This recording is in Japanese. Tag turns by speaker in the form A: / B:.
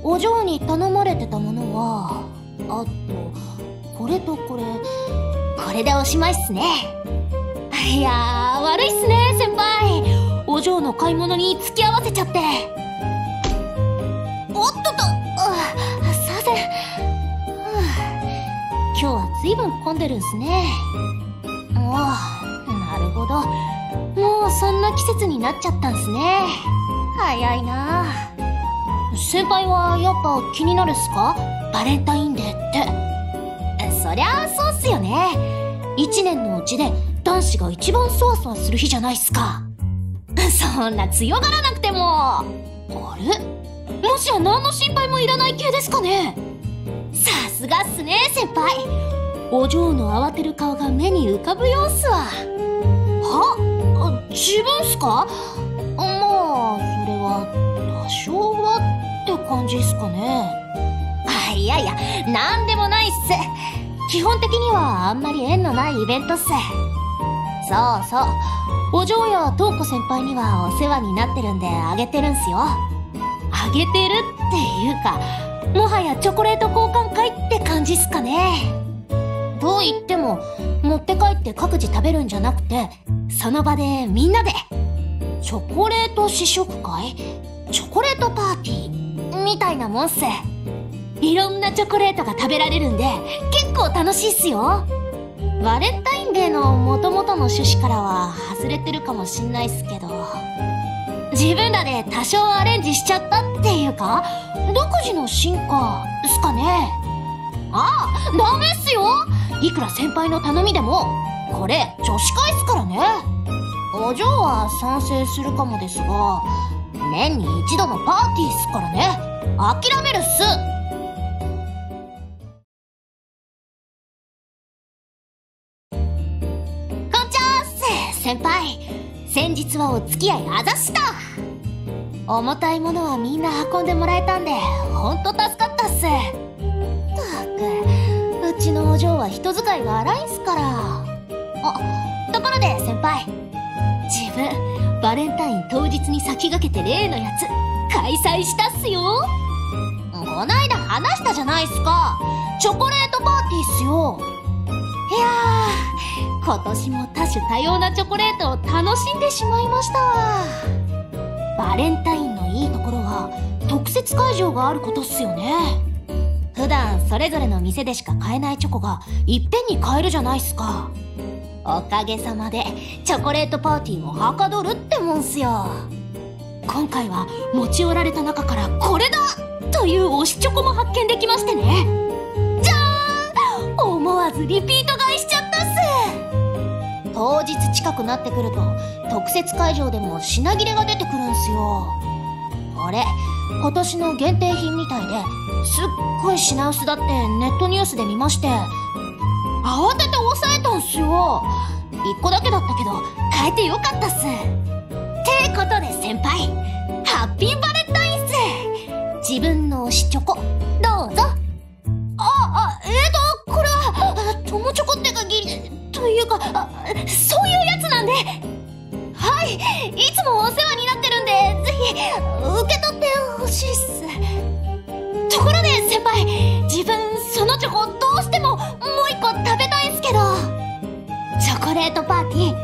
A: お嬢に頼まれてたものは、あと、これとこれ。これでおしまいっすね。いやー、悪いっすね、先輩。お嬢の買い物に付き合わせちゃって。おっとっと、すいません。今日は随分混んでるんすね。なるほど。もうそんな季節になっちゃったんすね。早いな。先輩はやっぱ気になるっすか？バレンタインデーって。そりゃあそうっすよね。一年のうちで男子が一番そわそわする日じゃないっすか。そんな強がらなくても。あれ？もしや何の心配もいらない系ですかね？さすがっすね、先輩。お嬢の慌てる顔が目に浮かぶようっすわ。自分っすか？まあ、それは多少はって感じっすかね。いやいや、なんでもないっす。基本的にはあんまり縁のないイベントっす。そうそう、お嬢や瞳子先輩にはお世話になってるんであげてるんすよ。あげてるっていうか、もはやチョコレート交換会って感じっすかね。と言っても、持って帰って各自食べるんじゃなくて、その場でみんなで。チョコレート試食会？チョコレートパーティーみたいなもんっす。いろんなチョコレートが食べられるんで、結構楽しいっすよ。バレンタインデーの元々の趣旨からは外れてるかもしんないっすけど、自分らで多少アレンジしちゃったっていうか、独自の進化っすかね。ダメっすよ。いくら先輩の頼みでも、これ女子会っすからね。お嬢は賛成するかもですが、年に一度のパーティーっすからね。諦めるっす。こんちゃーっす、先輩。先日はお付き合いあざした。重たいものはみんな運んでもらえたんで、ほんと助かったっす。ったく、うちのお嬢は人使いが荒いんすから。ところで先輩、自分バレンタイン当日に先駆けて例のやつ開催したっすよ。こないだ話したじゃないっすか。チョコレートパーティーっすよ。いやー、今年も多種多様なチョコレートを楽しんでしまいましたわ。バレンタインのいいところは特設会場があることっすよね。普段それぞれの店でしか買えないチョコがいっぺんに買えるじゃないっすか。おかげさまでチョコレートパーティーもはかどるってもんっすよ。今回は持ち寄られた中からこれだという推しチョコも発見できましてね。じゃーん、思わずリピート買いしちゃったっす。当日近くなってくると特設会場でも品切れが出てくるんすよ。これ今年の限定品みたいで、すっごい品薄だってネットニュースで見まして、慌てて抑えたんすよ。1個だけだったけど買えてよかったっす。ってことで先輩、ハッピーバレンタインっす。自分の推しチョコどうぞ。これは友チョコって限りというか、そういうやつなんで。はい、いつもお世話になってるんで、ぜひ受け取ってほしいっす。ところで先輩、自分そのチョコどうしてももう一個食べたいんすけど。チョコレートパーティー